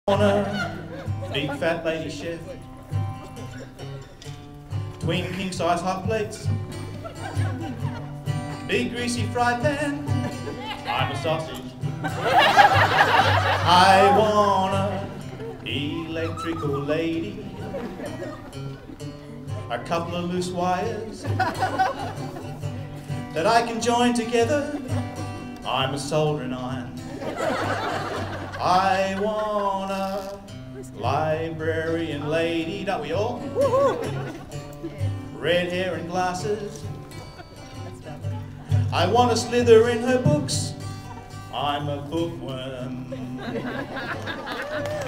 On a big fat lady chef, twin king size hot plates, big greasy fry pan, I'm a sausage. I want a electrical lady, a couple of loose wires that I can join together, I'm a soldering iron. I want a librarian lady, don't we all? Red hair and glasses. I want to slither in her books. I'm a bookworm.